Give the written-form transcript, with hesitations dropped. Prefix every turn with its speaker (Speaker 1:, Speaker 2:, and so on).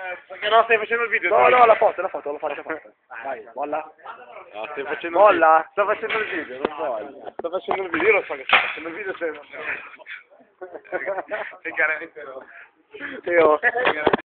Speaker 1: Perché no, stai facendo il video?
Speaker 2: No, no, la foto, lo faccio. Vai, molla.
Speaker 1: No, stai facendo il video.
Speaker 2: Molla.
Speaker 1: Sto facendo il video, non voglio. Sto facendo il video, io lo so che sto facendo il video, se... Sei chiaramente no.
Speaker 2: Io.